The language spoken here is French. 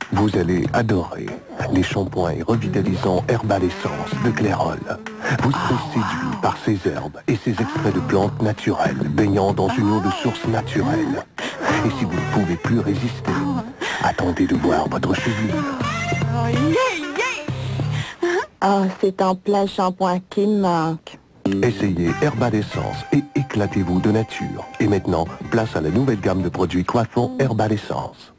Vous allez adorer les shampoings et revitalisants Herbal Essence de Clairol. Vous serez séduit par ces herbes et ces extraits de plantes naturelles baignant dans une eau de source naturelle. Et si vous ne pouvez plus résister, attendez de voir votre chevelure. Ah, c'est un plat shampoing qui me manque. Essayez Herbal Essence et éclatez-vous de nature. Et maintenant, place à la nouvelle gamme de produits coiffants Herbal Essence.